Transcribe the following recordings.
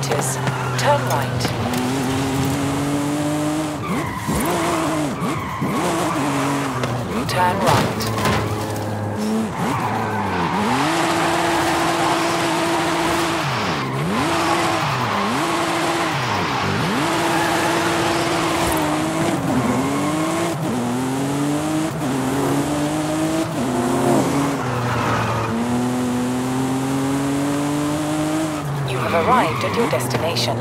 meters. Turn right. Turn right. You have arrived at your destination.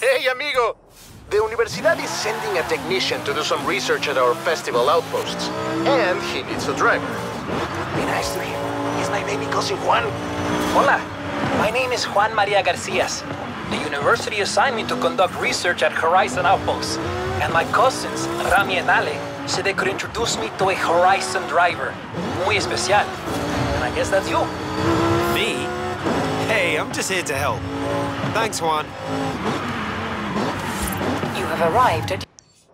Hey, amigo! The Universidad is sending a technician to do some research at our festival outposts. And he needs a driver. Be nice to him. He's my baby cousin Juan. Hola, my name is Juan Maria Garcias. The university assigned me to conduct research at Horizon Outposts. And my cousins, Rami and Ale, said they could introduce me to a Horizon driver. Muy especial. And I guess that's you. Me? Hey, I'm just here to help. Thanks, Juan. You have arrived at...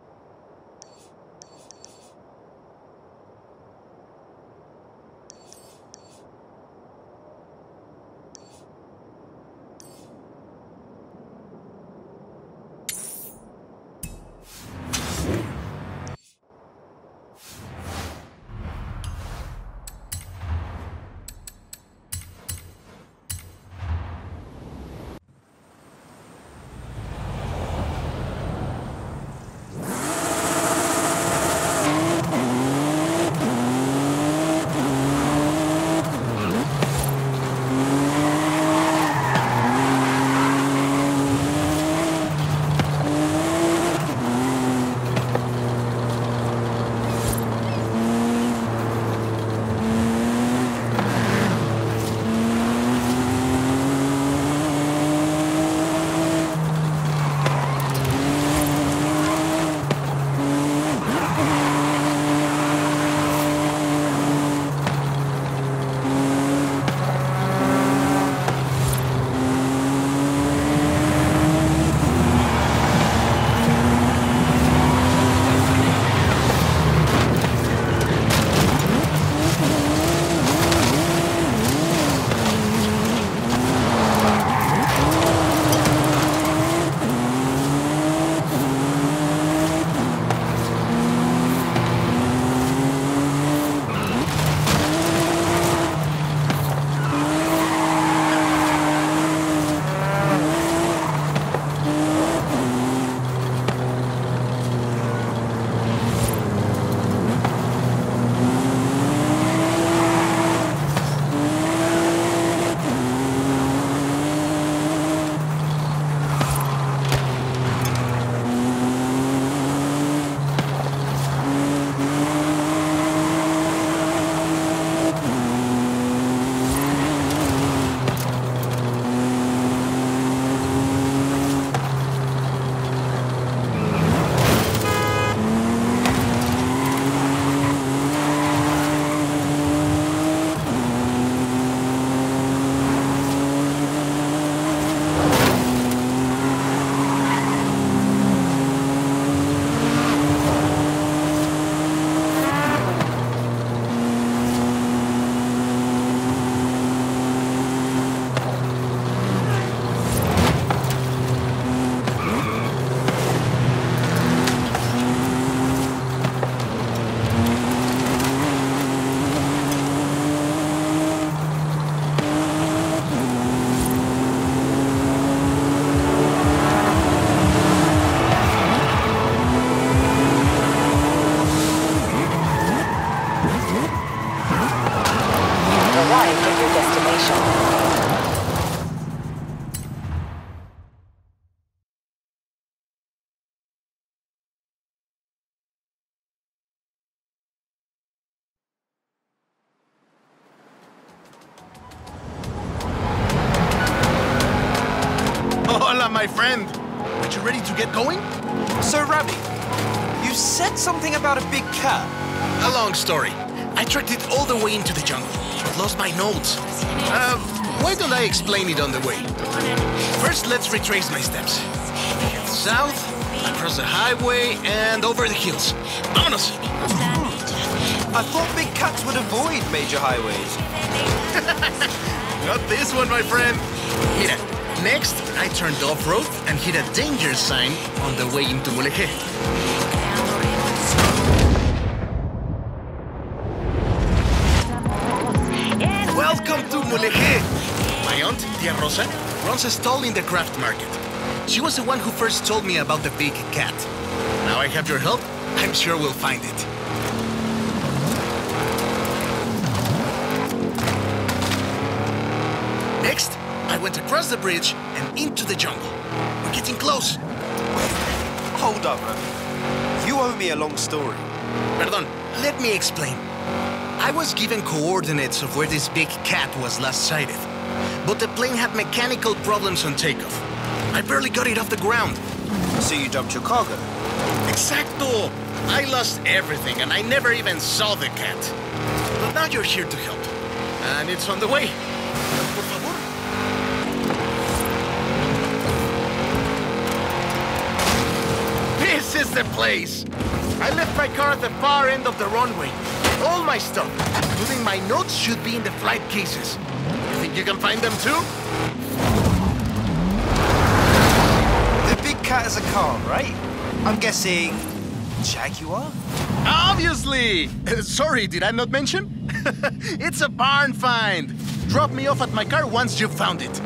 Hola, my friend. Are you ready to get going? So, Rami, you said something about a big cat. A long story. I tracked it all the way into the jungle, but lost my notes. Why don't I explain it on the way? First, let's retrace my steps. Head south, across the highway, and over the hills. Vámonos! I thought big cats would avoid major highways. Not this one, my friend. Mira, next, I turned off-road and hit a danger sign on the way into Mulegé. Welcome to Mulegé! My aunt, Tia Rosa, runs a stall in the craft market. She was the one who first told me about the big cat. Now I have your help, I'm sure we'll find it. Next, I went across the bridge and into the jungle. We're getting close. Hold up, Rami. You owe me a long story. Perdón, let me explain. I was given coordinates of where this big cat was last sighted, but the plane had mechanical problems on takeoff. I barely got it off the ground. So you dumped your cargo? Exacto! I lost everything and I never even saw the cat. But now you're here to help. And it's on the way. Por favor. This is the place! I left my car at the far end of the runway. All my stuff, including my notes, should be in the flight cases. You think you can find them too? The big cat is a car, right? I'm guessing Jaguar? Obviously! Sorry, did I not mention? It's a barn find. Drop me off at my car once you've found it.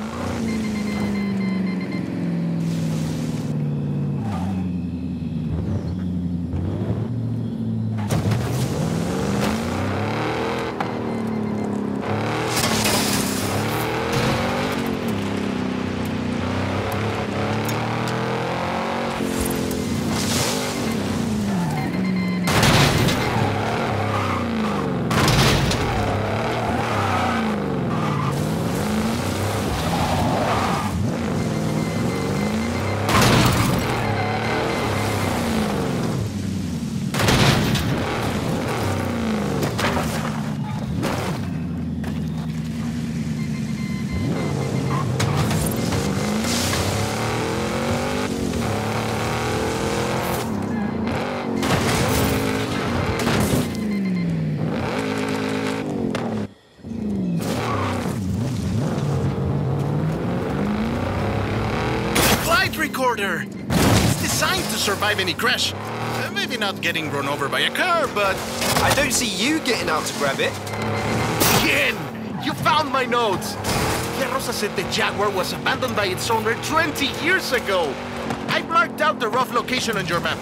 Recorder. It's designed to survive any crash. Maybe not getting run over by a car, but... I don't see you getting out to grab it. Again! You found my notes! Tia Rosa said the Jaguar was abandoned by its owner 20 years ago. I marked out the rough location on your map.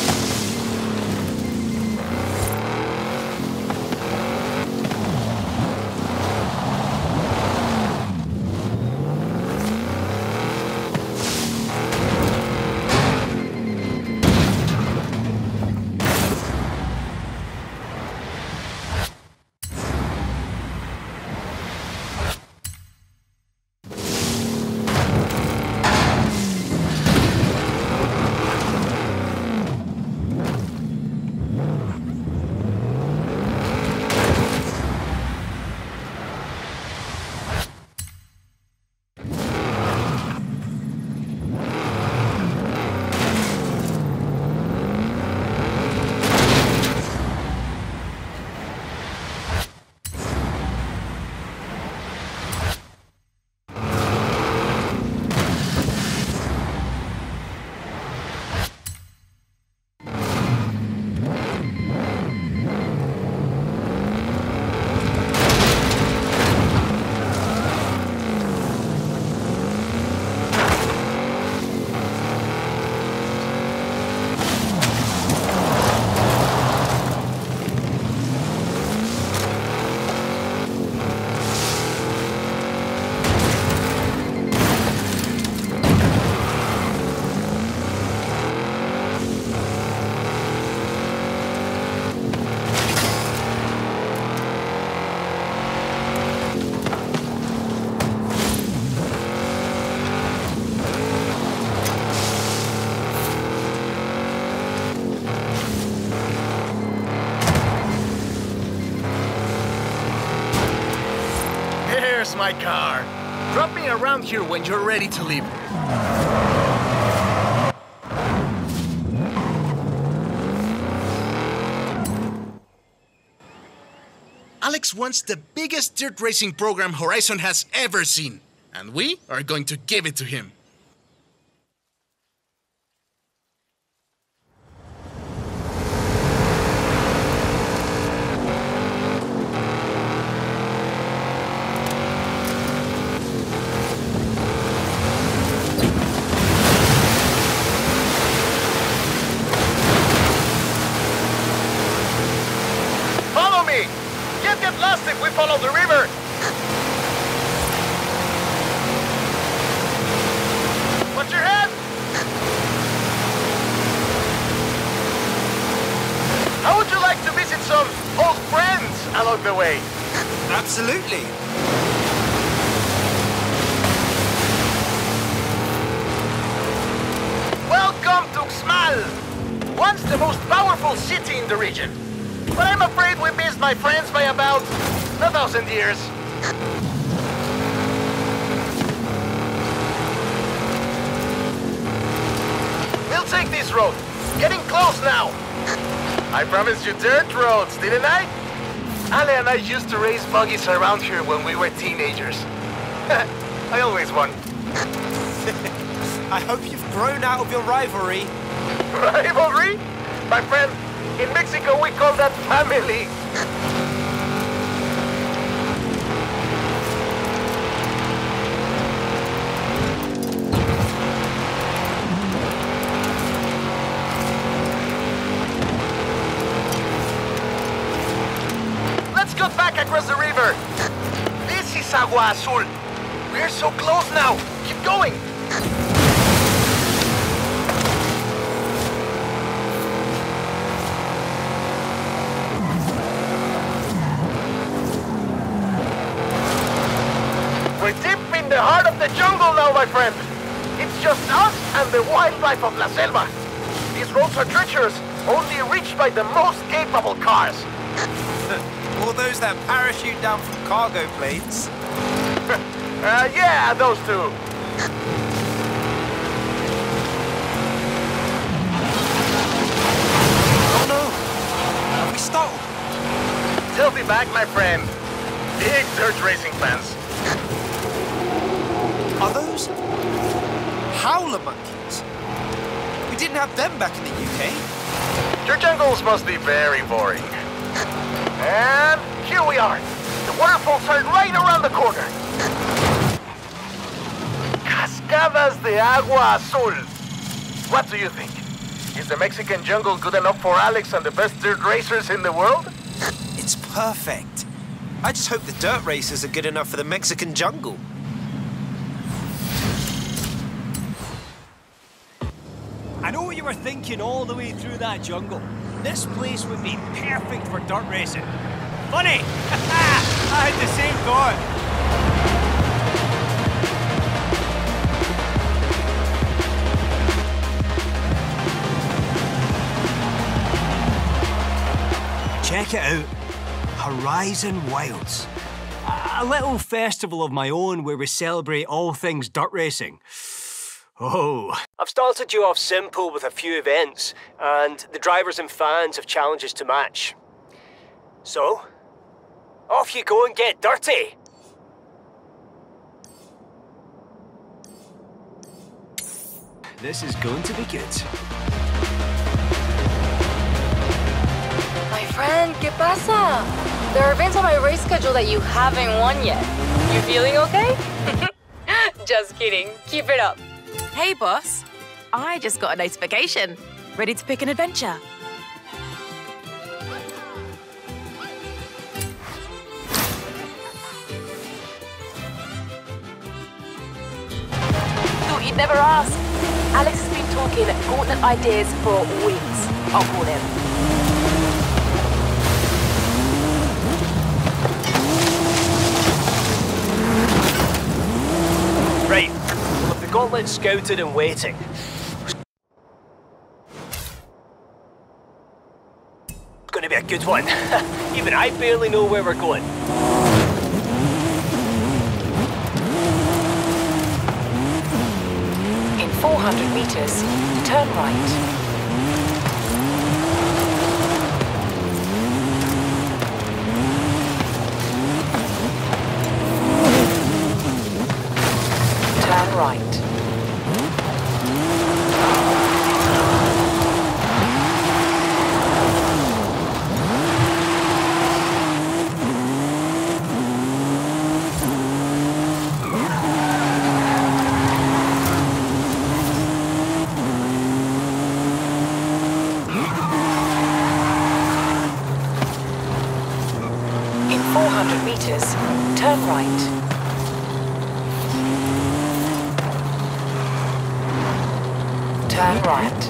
There's my car. Drop me around here when you're ready to leave. Alex wants the biggest dirt racing program Horizon has ever seen, and we are going to give it to him. Get lost if we follow the river! Watch your head! Absolutely. Welcome to Xmal, once the most powerful city in the region. But I'm afraid we missed my friends by about 1,000 years. We'll take this road. Getting close now. I promised you dirt roads, didn't I? Ale and I used to race buggies around here when we were teenagers. I always won. I hope you've grown out of your rivalry. Rivalry? My friend, in Mexico we call that family. Let's go back across the river. This is Agua Azul. We're so close now. Keep going. We're deep in the heart of the jungle now, my friend. It's just us and the wildlife of La Selva. These roads are treacherous, only reached by the most capable cars. All those that parachute down from cargo planes. Yeah, those two. Oh no! Have we stalled? They'll be back, my friend. Big dirt racing fans. Are those howler monkeys? We didn't have them back in the UK. Your jungles must be very boring. And here we are. The waterfalls are right around the corner. Cascadas de Agua Azul. What do you think? Is the Mexican jungle good enough for Alex and the best dirt racers in the world? It's perfect. I just hope the dirt racers are good enough for the Mexican jungle. I know what you were thinking all the way through that jungle. This place would be perfect for dirt racing. Funny! I had the same thought. Check it out. Horizon Wilds. A little festival of my own where we celebrate all things dirt racing. Oh. I've started you off simple with a few events, and the drivers and fans have challenges to match. So, off you go and get dirty! This is going to be good. My friend, ¿qué pasa? There are events on my race schedule that you haven't won yet. You feeling okay? Just kidding. Keep it up. Hey, boss. I just got a notification. Ready to pick an adventure? Thought you'd never ask. Alex has been talking gauntlet ideas for weeks. I'll call him. Right. Well, if the gauntlet's scouted and waiting, it's going to be a good one. Even I barely know where we're going. In 400 meters, turn right. Turn right. In 400 meters, turn right. Turn right.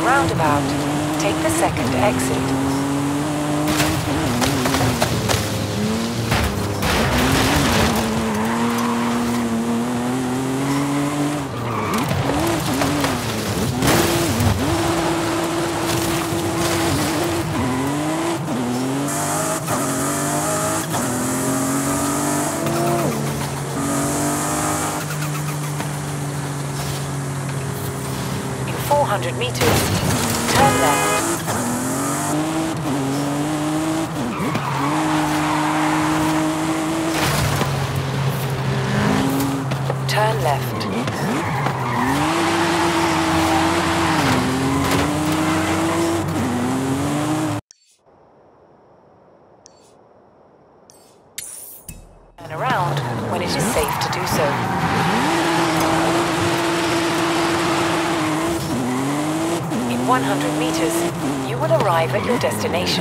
roundabout. Take the second exit. In 400 meters, turn left. Turn left. Turn around when it is safe to do so. In 100 meters, you will arrive at your destination.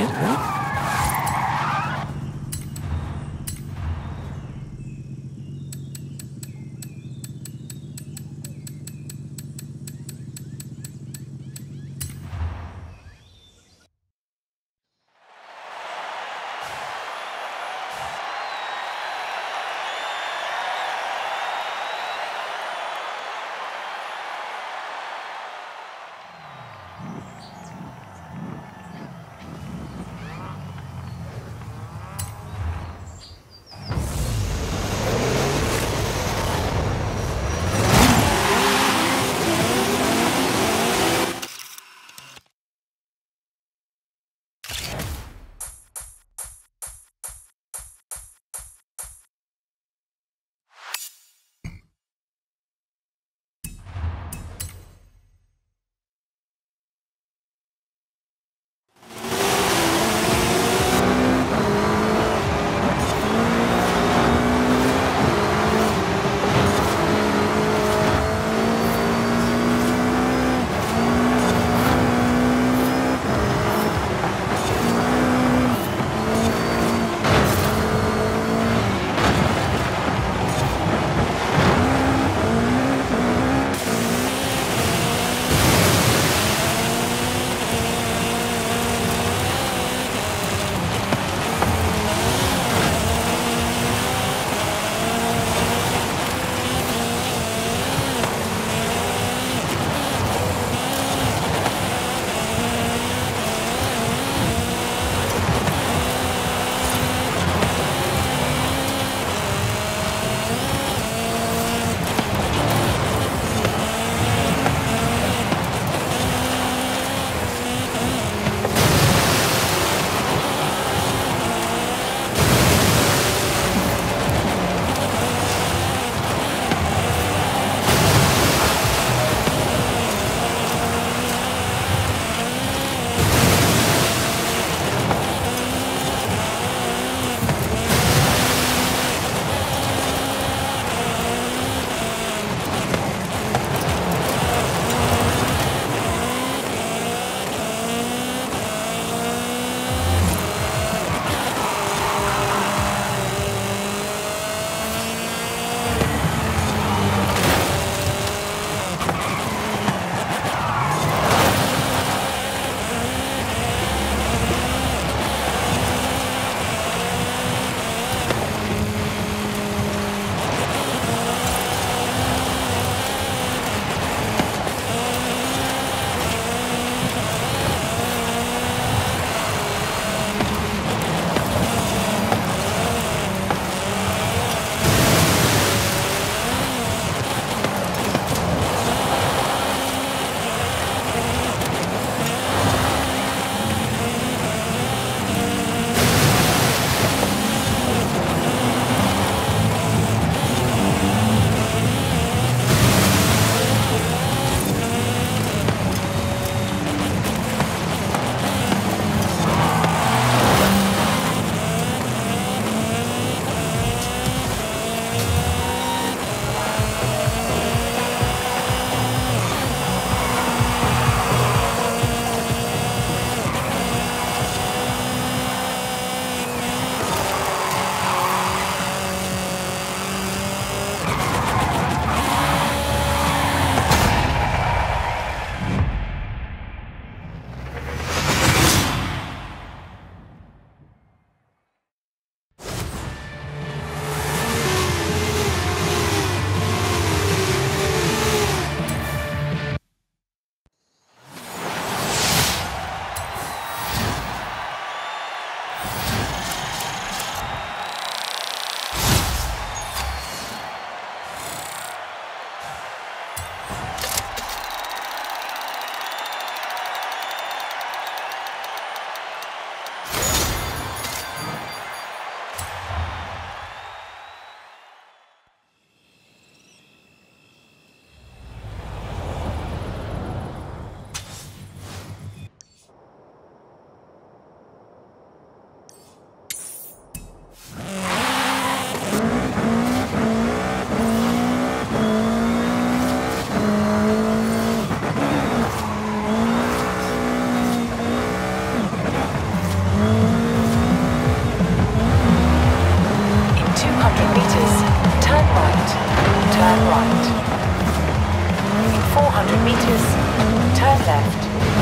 In 200 meters, turn right. Turn right. In 400 meters, turn left.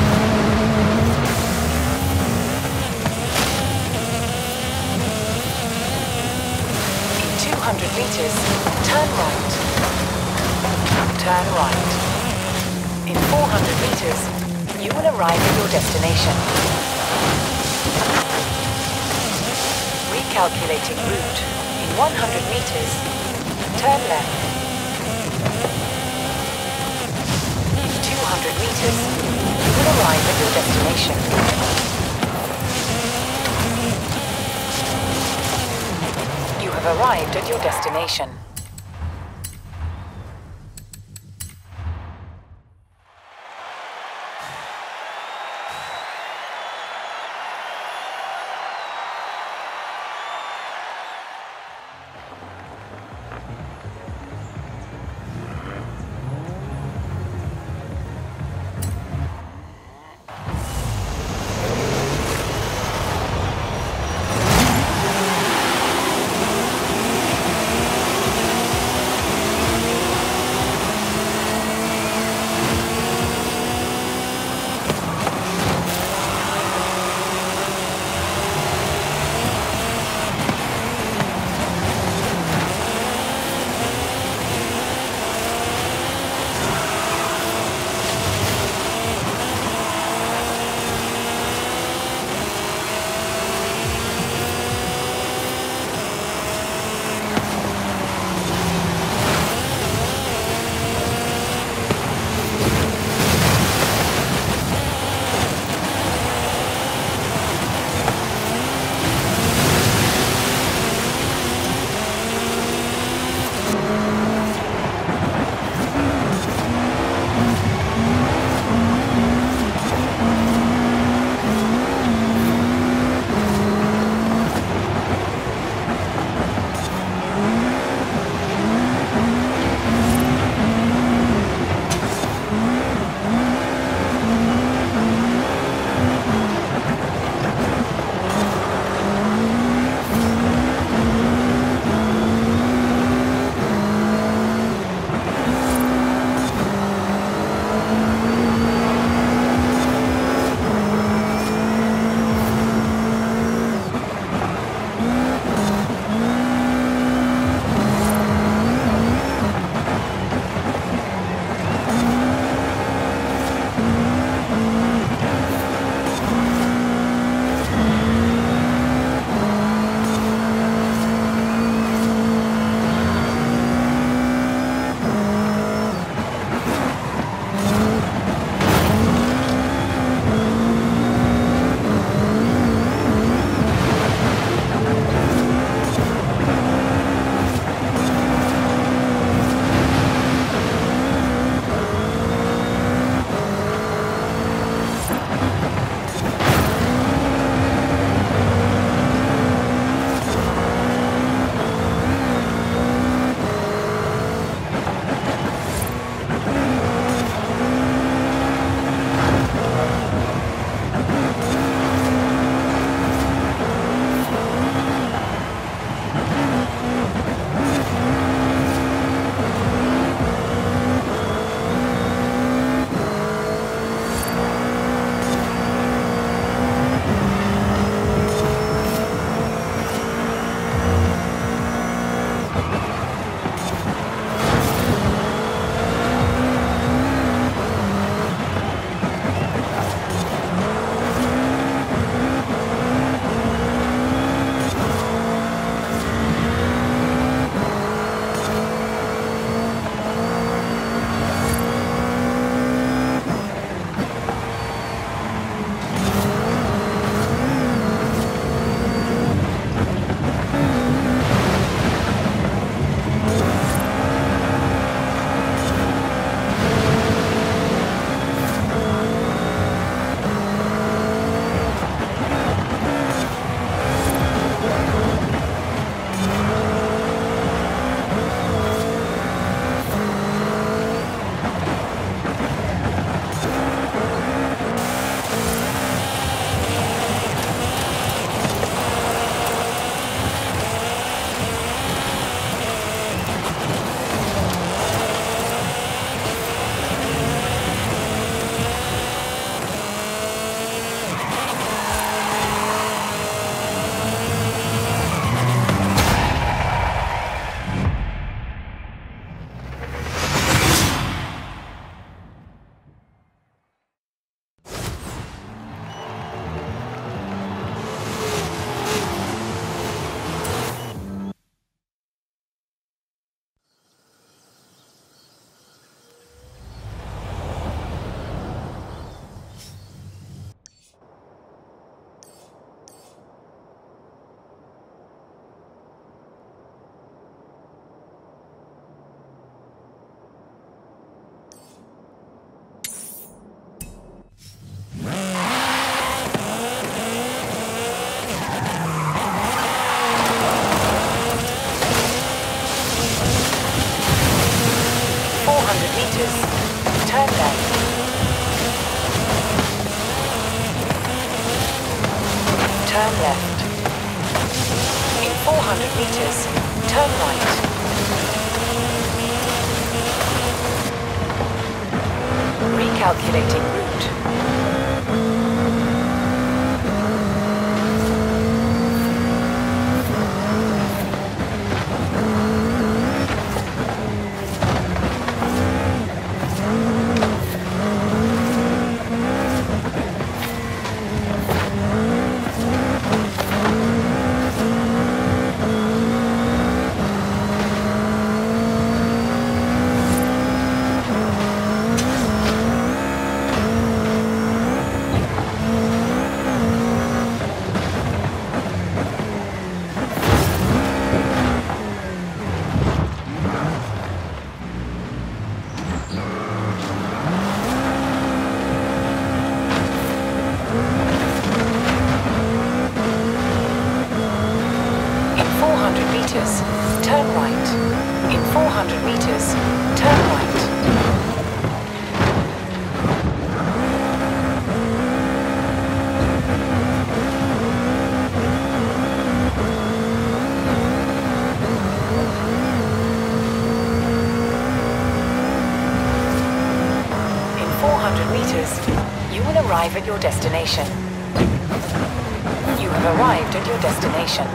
In 200 meters, turn right. Turn right. In 400 meters, you will arrive at your destination. Recalculating route. In 100 meters, turn left. In 200 meters, you will arrive at your destination. You have arrived at your destination. 400 meters, turn right. Recalculating route. Turn right. In 400 meters, turn right. In 400 meters, you will arrive at your destination. You have arrived at your destination.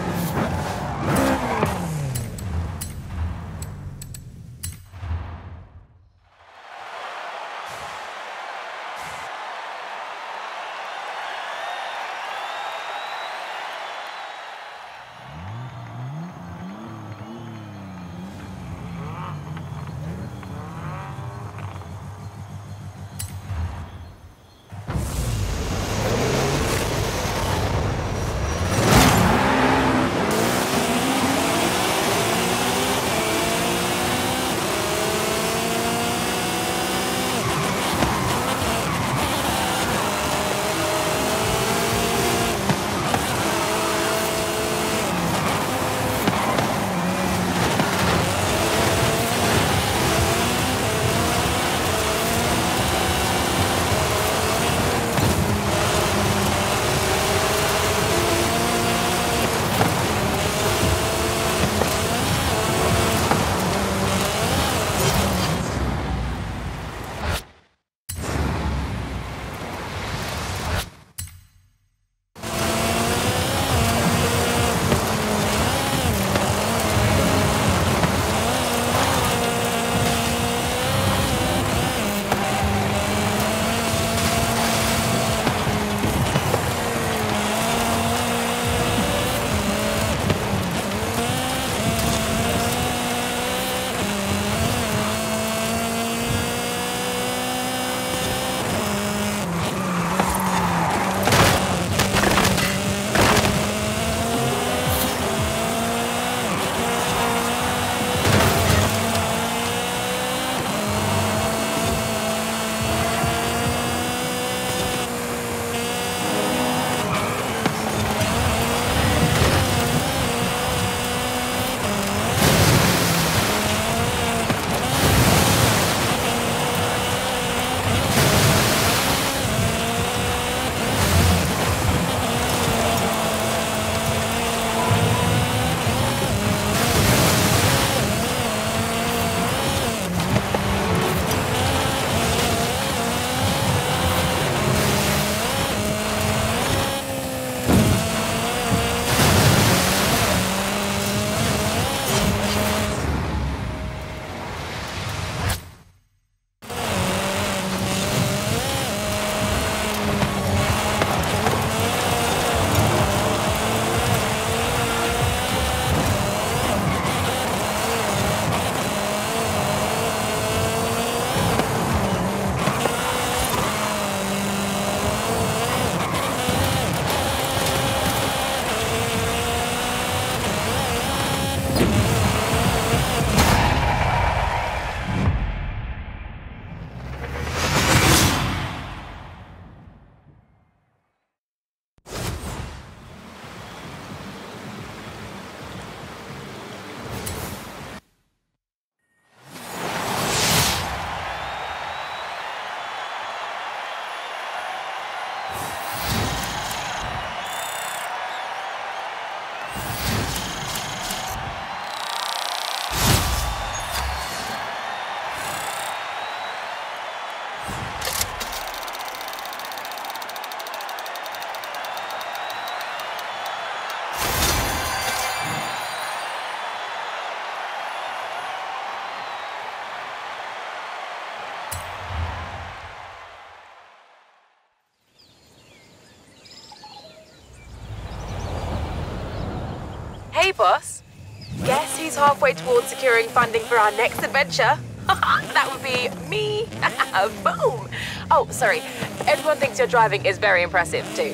Hey, boss. Guess who's halfway towards securing funding for our next adventure? That would be me. Boom. Oh, sorry. Everyone thinks your driving is very impressive, too.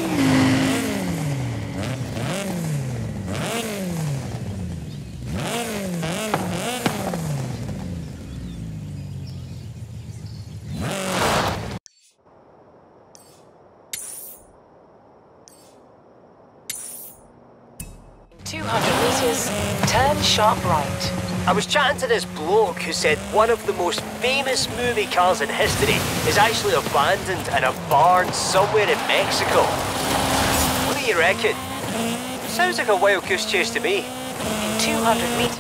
In 200 meters, turn sharp right. I was chatting to this bloke who said one of the most famous movie cars in history is actually abandoned in a barn somewhere in Mexico. What do you reckon? Sounds like a wild goose chase to me. In 200 meters.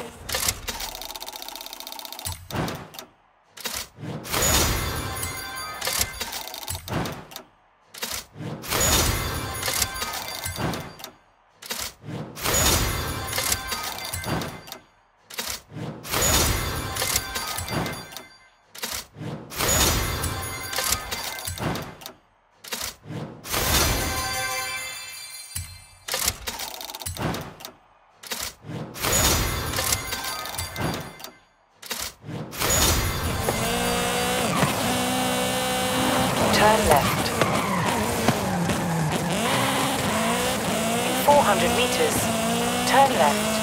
Turn left. In 400 meters, turn left.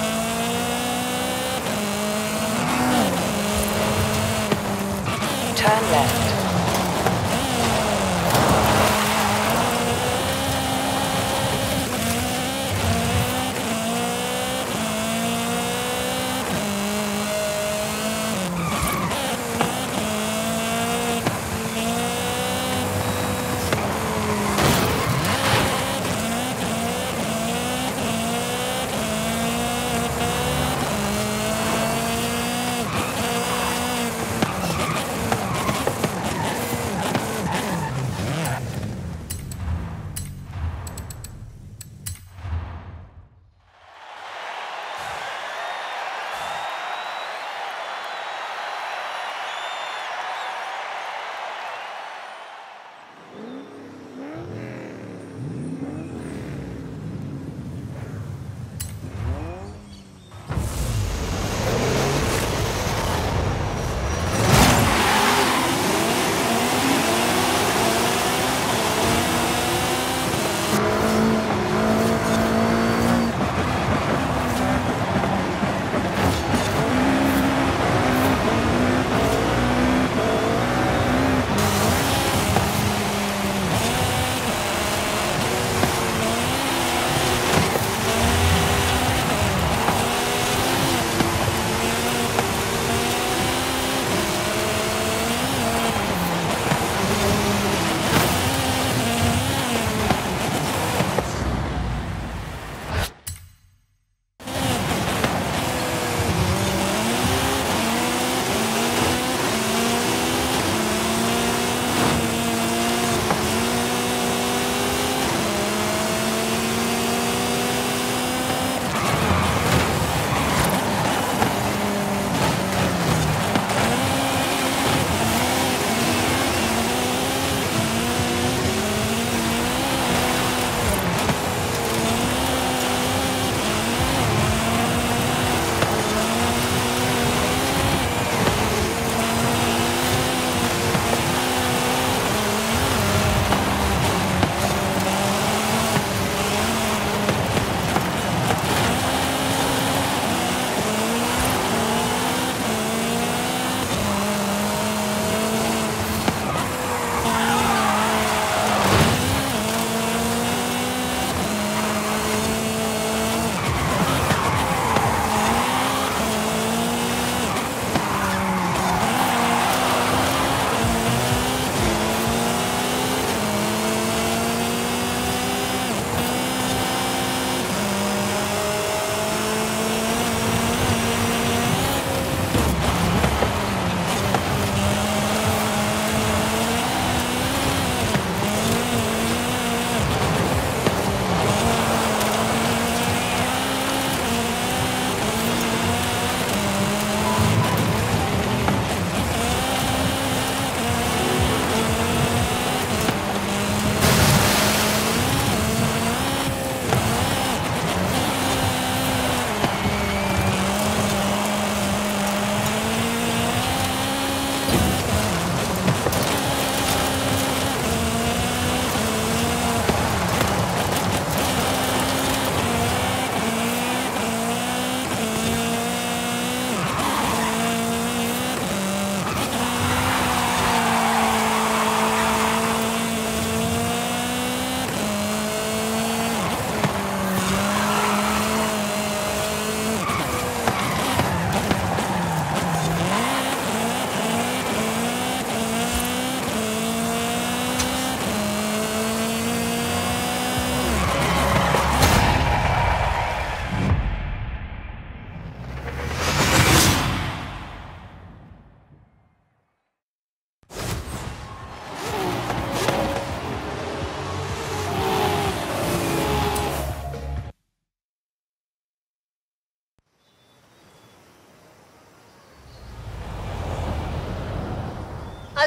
Turn left.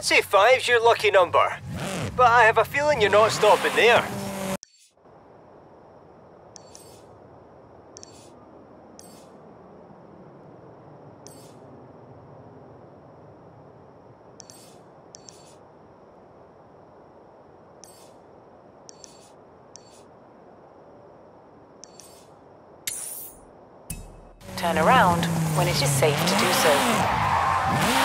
I'd say 5's your lucky number. But I have a feeling you're not stopping there. Turn around when it is safe to do so.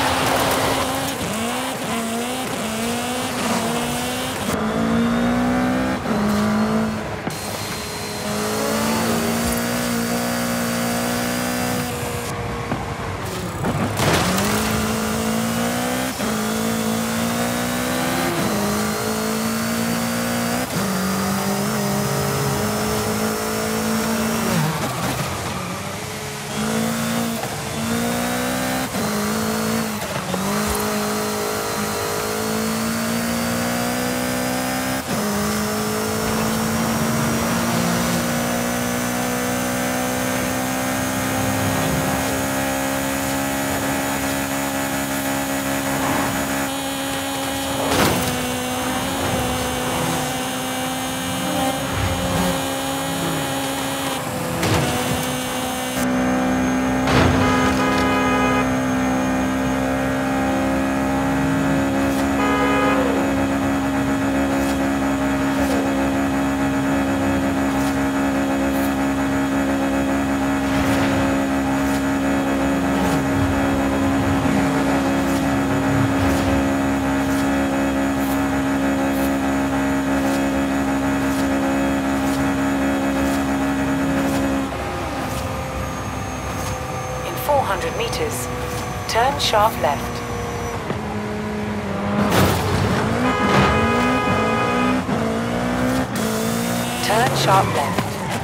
In 400 meters, turn sharp left. Turn sharp left.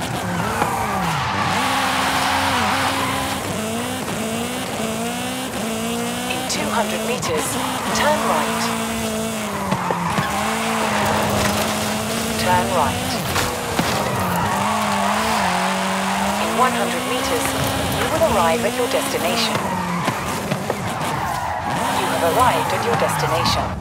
In 200 meters, turn right. Turn right. In 100 meters, you will arrive at your destination. You have arrived at your destination.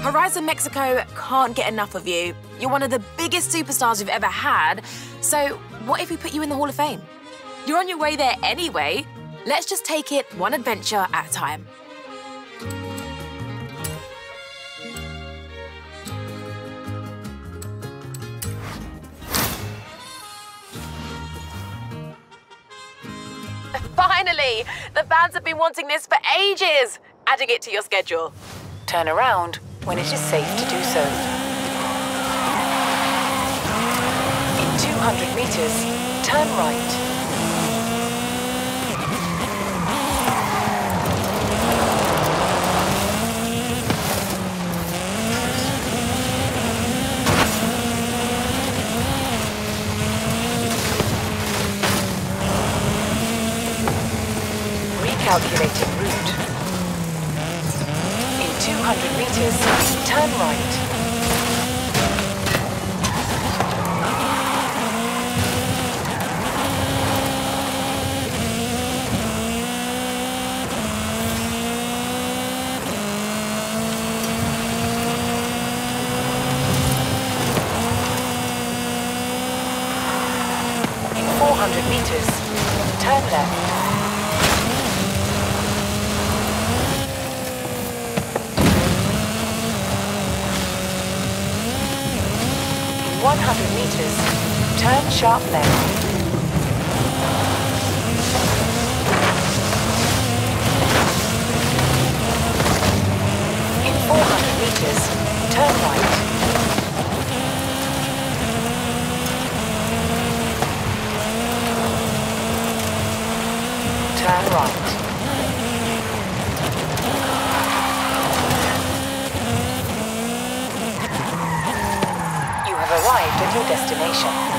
Horizon Mexico can't get enough of you. You're one of the biggest superstars we've ever had. So what if we put you in the Hall of Fame? You're on your way there anyway. Let's just take it one adventure at a time. Finally! The fans have been wanting this for ages! Adding it to your schedule. Turn around when it is safe to do so. In 200 meters, turn right. Recalculating route. In 200 meters, turn right. In 400 meters, turn left. In 100 meters, turn sharp left. In 400 meters, turn right. Turn right. You have arrived at your destination.